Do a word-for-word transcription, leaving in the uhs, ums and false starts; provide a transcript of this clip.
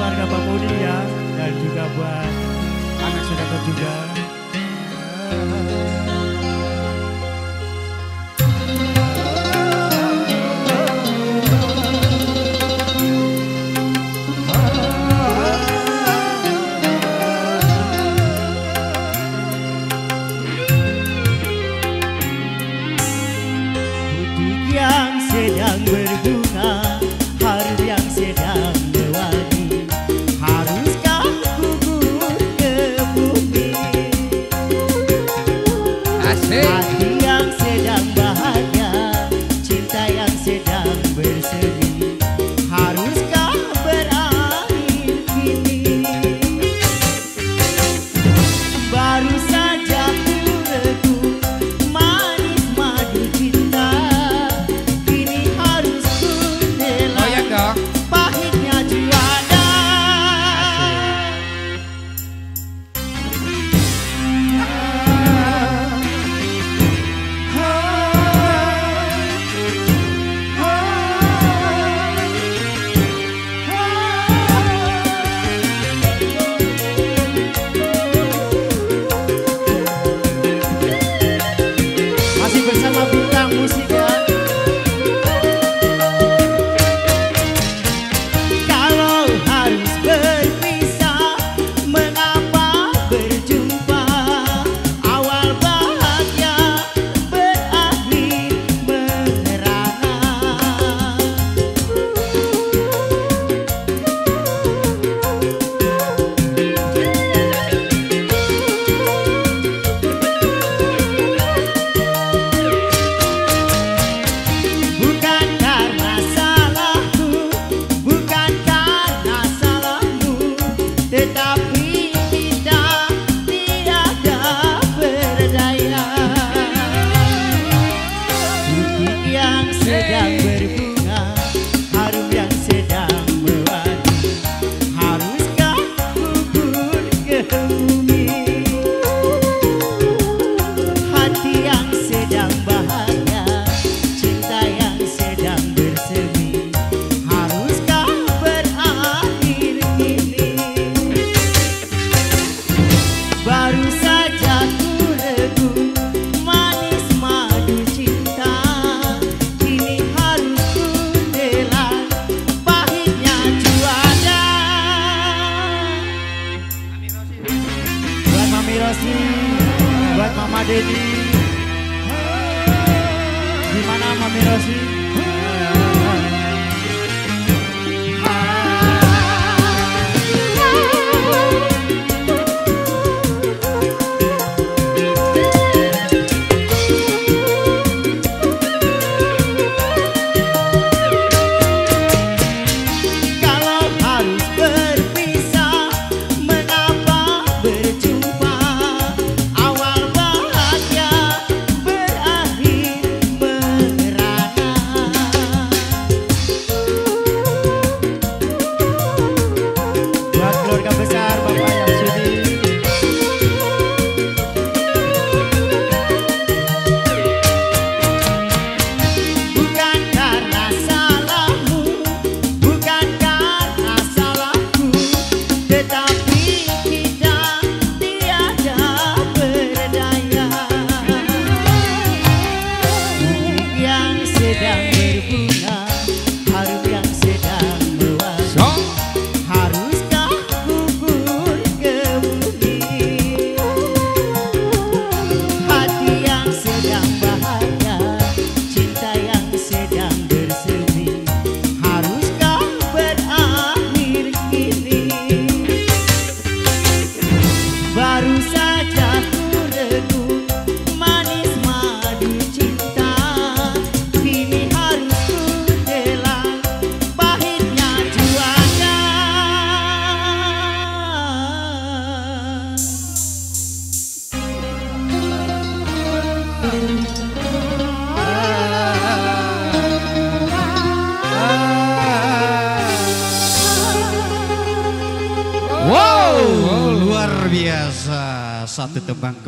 keluarga Pak Budi ya, dan juga buat anak saudara juga. Yang sedang berbunga, harum yang sedang mewangi, haruskah gugur ke bumi? Asik. Hati yang sedang bahagia, cinta yang sedang bersemi, haruskah berakhir kini? Baru saja ku regu manis madu cinta, pahitnya juara. Masih bersama bintang musik ya. Tetapi kita tiada berdaya. Bukit yang sedang berbunga, harum yang sedang mewangi, haruskah gugur ke bumi? Hati yang sedang bahagia, cinta yang sedang bersemi, haruskah berakhir kini? Baru saja ku regu manis madu cinta, kini harus ku telan pahitnya juara. Buat Mami Rosi, buat Mama Dedi, gimana Mami Rosi? Baru saja ku regu manis madu cinta, kini harus ku telan pahitnya juara. Wow, luar biasa, satu tembang.